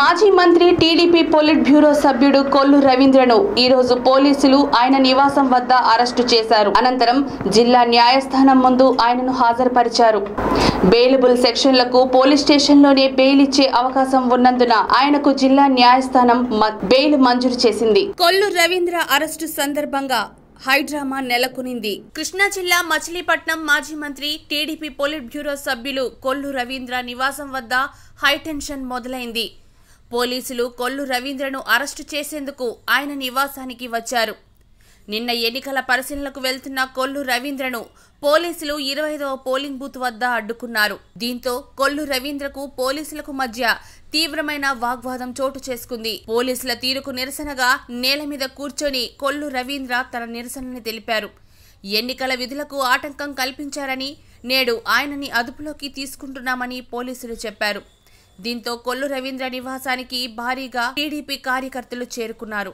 మాజీ మంత్రి TDP polit bureau సభ్యుడు కొల్లు రవీంద్రను ఈ రోజు పోలీసులు ఆయన నివాసం వద్ద అరెస్టు చేశారు. అనంతరం జిల్లా న్యాయస్థానం ముందు ఆయనను హాజరుపరిచారు. బెయిలబుల్ సెక్షన్లకు పోలీస్ స్టేషన్లోనే బెయిల్ ఇచ్చే అవకాశం ఉన్నందున ఆయనకు జిల్లా న్యాయస్థానం బెయిల్ మంజూరు చేసింది. కొల్లు రవీంద్ర అరెస్టు సందర్భంగా హైడ్రామా నెలకొనింది. కృష్ణా జిల్లా మచిలీపట్నం మాజీ మంత్రి టీడీపీ పొలిట్ బ్యూరో సభ్యులు కొల్లు రవీంద్ర నివాసం వద్ద హైటెన్షన్ మొదలైంది. పోలీసులు కొల్లు రవీంద్రను అరెస్టు చేసేందుకు ఆయన నివాసానికి వచ్చారు. నిన్న ఎన్నికల పరిశీలనకు వెళ్తున్న కొల్లు రవీంద్రను పోలీసులు 25వ పోలింగ్ బూత్ వద్ద అడ్డుకున్నారు. దీంతో కొల్లు రవీంద్రకు పోలీసులకు మధ్య తీవ్రమైన వాగ్వాదం చోటు చేసుకుంది. పోలీసుల తీరుకు నిరసనగా నేల మీద కూర్చొని కొల్లు రవీంద్ర తన నిరసనని తెలిపారు. ఎన్నికల విధులకు ఆటంకం కల్పించారని, నేడు ఆయనని అదుపులోకి తీసుకుంటున్నామని పోలీసులు చెప్పారు. దీంతో కొల్లు రవీంద్ర నివాసానికి భారీగా టీడీపీ కార్యకర్తలు చేరుకున్నారు.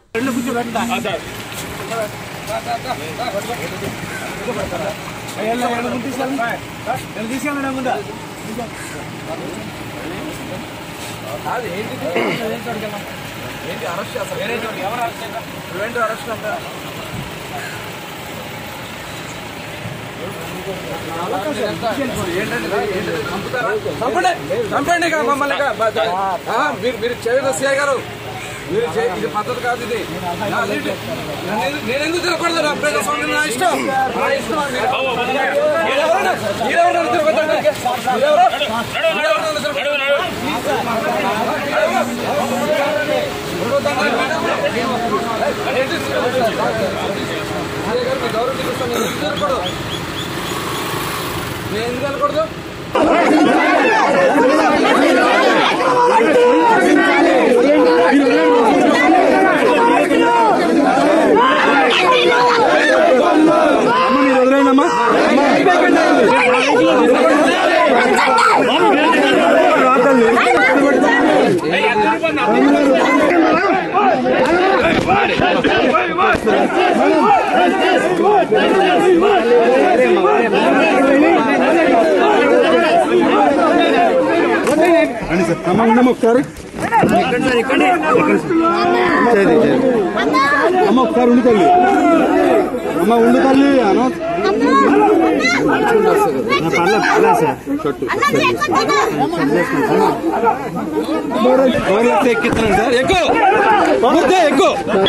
మీరు చేయదు సిఐ గారు, మీరు ఇది పద్ధతి కాదు. ఇది నేను ఎందుకు తిరగకూడదు? నా ప్రజాస్వామ్యం నా ఇష్టం. నేను ఎందుకు వెళ్ళకూడదు? అమ్మ ఒకసారి ఉండు తల్లి, అమ్మ ఉండు తల్లి ఎక్కిస్తున్నాను సార్. ఎక్కువ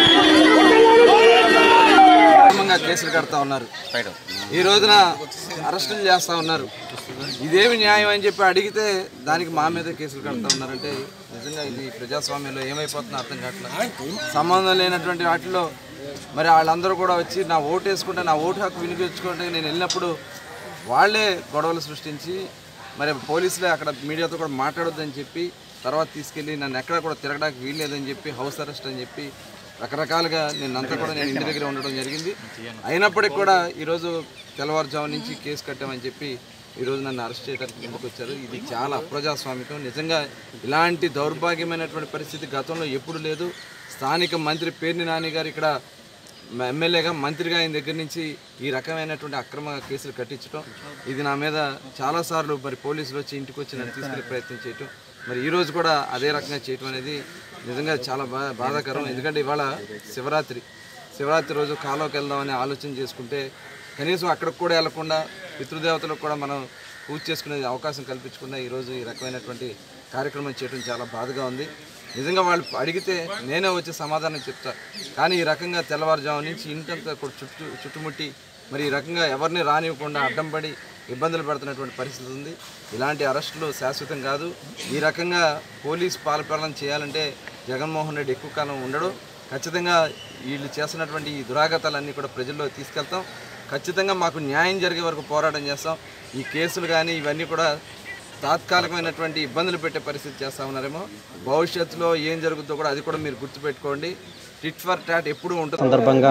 కేసులు కడతా ఉన్నారు. ఈ రోజున అరెస్టులు చేస్తా ఉన్నారు. ఇదేమి న్యాయం అని చెప్పి అడిగితే దానికి మా మీద కేసులు కడతా ఉన్నారంటే నిజంగా ఇది ప్రజాస్వామ్యంలో ఏమైపోతుందో అర్థం కావట్లేదు. సంబంధం లేనటువంటి వాటిలో మరి వాళ్ళందరూ కూడా వచ్చి నా ఓటు వేసుకుంటే, నా ఓటు హక్కు వినియోగించుకుంటే నేను వెళ్ళినప్పుడు వాళ్ళే గొడవలు సృష్టించి మరి పోలీసులే అక్కడ మీడియాతో కూడా మాట్లాడొద్దని చెప్పి తర్వాత తీసుకెళ్ళి నన్ను ఎక్కడ కూడా తిరగడానికి వీల్లేదని చెప్పి హౌస్ అరెస్ట్ అని చెప్పి రకరకాలుగా నేనంతా కూడా నేను ఇంటి దగ్గర ఉండడం జరిగింది. అయినప్పటికీ కూడా ఈరోజు తెల్లవారుజాము నుంచి కేసు కట్టామని చెప్పి ఈరోజు నన్ను అరెస్ట్ చేయడానికి ముందుకు వచ్చారు. ఇది చాలా అప్రజాస్వామికం. నిజంగా ఇలాంటి దౌర్భాగ్యమైనటువంటి పరిస్థితి గతంలో ఎప్పుడు లేదు. స్థానిక మంత్రి పేర్ని నాని గారు ఇక్కడ ఎమ్మెల్యేగా మంత్రిగా ఆయన దగ్గర నుంచి ఈ రకమైనటువంటి అక్రమ కేసులు కట్టించడం, ఇది నా మీద చాలాసార్లు మరి పోలీసులు వచ్చి ఇంటికి వచ్చి నన్ను తీసుకెళ్ళే ప్రయత్నం చేయటం, మరి ఈరోజు కూడా అదే రకంగా చేయటం అనేది నిజంగా చాలా బాధాకరం. ఎందుకంటే ఇవాళ శివరాత్రి రోజు కాలువకి వెళ్దామని ఆలోచన చేసుకుంటే కనీసం అక్కడికి కూడా వెళ్లకుండా పితృదేవతలకు కూడా మనం పూజ చేసుకునే అవకాశం కల్పించకుండా ఈరోజు ఈ రకమైనటువంటి కార్యక్రమం చేయడం చాలా బాధగా ఉంది. నిజంగా వాళ్ళు అడిగితే నేనే వచ్చి సమాధానం చెప్తా, కానీ ఈ రకంగా తెల్లవారుజాము నుంచి ఇంటంతా కూడా చుట్టుముట్టి మరి ఈ రకంగా ఎవరిని రానివ్వకుండా అడ్డం పడి ఇబ్బందులు పడుతున్నటువంటి పరిస్థితి ఉంది. ఇలాంటి అరెస్టులు శాశ్వతం కాదు. ఈ రకంగా పోలీస్ పాలన చేయాలంటే జగన్మోహన్ రెడ్డి ఎక్కువ కాలం ఉండడు. ఖచ్చితంగా వీళ్ళు చేస్తున్నటువంటి ఈ దురాగతాలన్నీ కూడా ప్రజల్లో తీసుకెళ్తాం. ఖచ్చితంగా మాకు న్యాయం జరిగే వరకు పోరాటం చేస్తాం. ఈ కేసులు కానీ ఇవన్నీ కూడా తాత్కాలికమైనటువంటి ఇబ్బందులు పెట్టే పరిస్థితి చేస్తూ ఉన్నారేమో. భవిష్యత్తులో ఏం జరుగుతుందో కూడా అది కూడా మీరు గుర్తుపెట్టుకోండి. టిట్ ఫర్ టాట్ ఎప్పుడూ ఉంటుంది. సందర్భంగా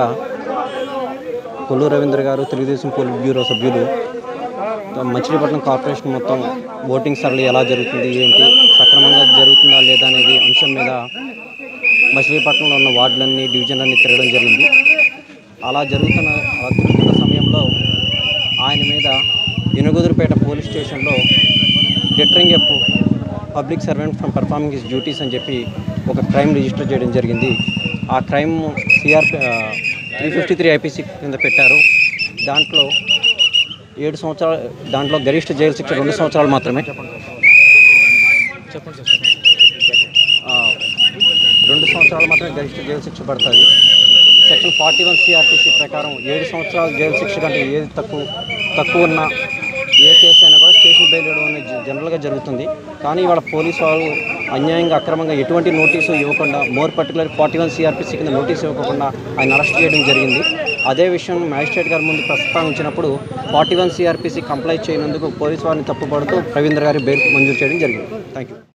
కొల్లు రవీంద్ర గారు తెలుగుదేశం పొలిట్ బ్యూరో సభ్యులు మచిలీపట్నం కార్పొరేషన్ మొత్తం ఓటింగ్ సరళి ఎలా జరుగుతుంది, ఏంటి సక్రమంగా జరుగుతుందా లేదా అనేది అంశం మీద మచిలీపట్నంలో ఉన్న వార్డులన్నీ డివిజన్లన్నీ తిరగడం జరిగింది. అలా తిరుగుతున్న సమయంలో ఆయన మీద ఎనుగుదురుపేట పోలీస్ స్టేషన్లో deterring public servant from performing his duties అని చెప్పి ఒక క్రైమ్ రిజిస్టర్ చేయడం జరిగింది. ఆ క్రైమ్ CR 353 IPC కింద పెట్టారు. దాంట్లో 7 సంవత్సరాలు, దాంట్లో గరిష్ట జైలు శిక్ష 2 సంవత్సరాలు మాత్రమే. 2 సంవత్సరాలు మాత్రమే గరిష్ట జైలు శిక్ష పడుతుంది. సెక్షన్ 41 CRPC ప్రకారం 7 సంవత్సరాల జైలు శిక్ష కంటే ఏది తక్కువ ఉన్న ఏ కేసు అయినా కూడా స్టేషన్ బెయిల్ ఇవ్వడం అనేది జనరల్గా జరుగుతుంది. కానీ ఇవాళ పోలీసు వాళ్ళు అన్యాయంగా అక్రమంగా ఎటువంటి నోటీసు ఇవ్వకుండా, మోర్ పర్టికులర్ 41 CRPC కింద నోటీసు ఇవ్వకుండా ఆయన అరెస్ట్ చేయడం జరిగింది. అదే విషయం మ్యాజిస్ట్రేట్ గారి ముందు ప్రస్తావించినప్పుడు 41 CRPC కంప్లై చేయనందుకు పోలీసు వారిని తప్పుపడుతూ రవీంద్ర గారి బెయిల్ మంజూరు చేయడం జరిగింది. Thank you.